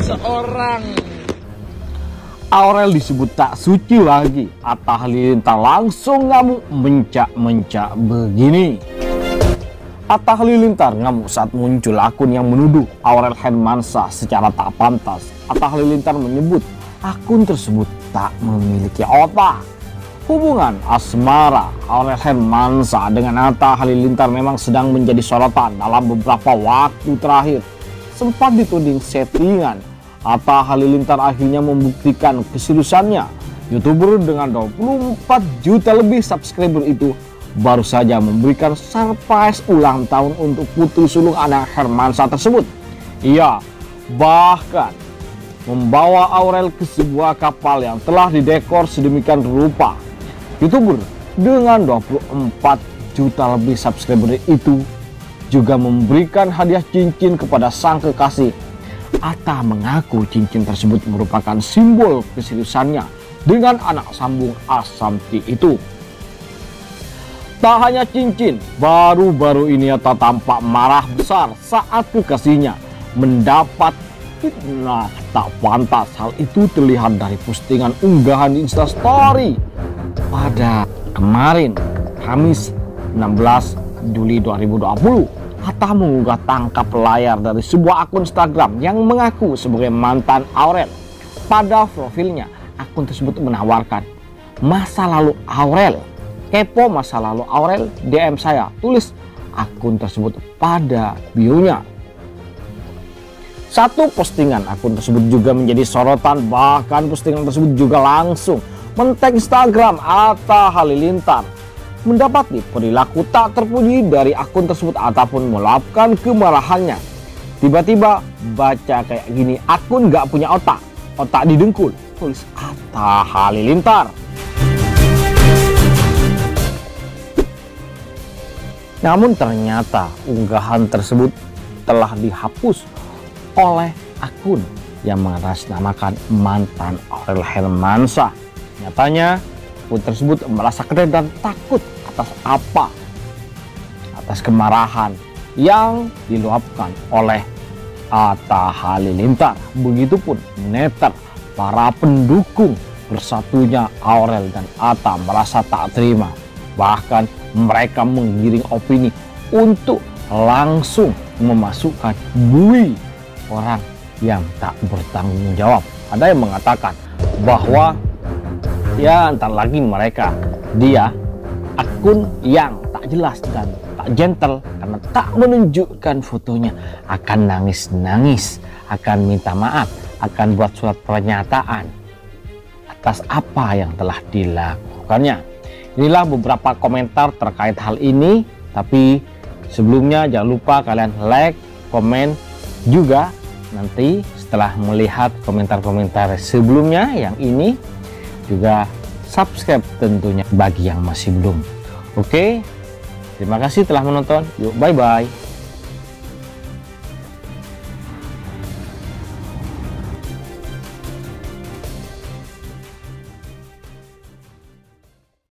seseorang. Aurel disebut tak suci lagi. Atta Halilintar langsung ngamuk mencak-mencak begini. Atta Halilintar ngamuk saat muncul akun yang menuduh Aurel Hermansyah secara tak pantas. Atta Halilintar menyebut akun tersebut tak memiliki otak. Hubungan asmara Aurel Hermansyah dengan Atta Halilintar memang sedang menjadi sorotan dalam beberapa waktu terakhir. Sempat dituding settingan, Atta Halilintar akhirnya membuktikan keseriusannya. YouTuber dengan 24 juta lebih subscriber itu baru saja memberikan surprise ulang tahun untuk putri sulung anak Hermansyah tersebut. Ia bahkan membawa Aurel ke sebuah kapal yang telah didekor sedemikian rupa. YouTuber dengan 24 juta lebih subscriber itu juga memberikan hadiah cincin kepada sang kekasih. Atta mengaku cincin tersebut merupakan simbol keseriusannya dengan anak sambung Ashanty itu. Tak hanya cincin, baru-baru ini Atta tampak marah besar saat kekasihnya mendapat fitnah tak pantas. Hal itu terlihat dari postingan unggahan di Instastory pada kemarin, Kamis 16 Juli 2020. Atta mengunggah tangkap layar dari sebuah akun Instagram yang mengaku sebagai mantan Aurel. Pada profilnya, akun tersebut menawarkan masa lalu Aurel. Kepo masa lalu Aurel, DM saya, tulis akun tersebut pada bio-nya. Satu postingan akun tersebut juga menjadi sorotan, bahkan postingan tersebut juga langsung men-tag Instagram Atta Halilintar. Mendapati perilaku tak terpuji dari akun tersebut, Atta pun meluapkan kemarahannya. Tiba-tiba baca kayak gini, akun gak punya otak, otak didengkul, tulis Atta Halilintar. Namun ternyata unggahan tersebut telah dihapus oleh akun yang mengatasnamakan mantan Aurel Hermansyah. Nyatanya akun tersebut merasa keder dan takut atas kemarahan yang diluapkan oleh Atta Halilintar. Begitupun netter, para pendukung bersatunya Aurel dan Atta merasa tak terima. Bahkan mereka menggiring opini untuk langsung memasukkan bui orang yang tak bertanggung jawab. Ada yang mengatakan bahwa ya entar lagi mereka dia akun yang tak jelas dan tak gentle karena tak menunjukkan fotonya, akan nangis-nangis, akan minta maaf, akan buat surat pernyataan atas apa yang telah dilakukannya. Inilah beberapa komentar terkait hal ini, tapi sebelumnya jangan lupa kalian like, komen juga nanti setelah melihat komentar-komentar sebelumnya yang ini, juga subscribe tentunya bagi yang masih belum. Oke, terima kasih telah menonton. Yuk, bye-bye.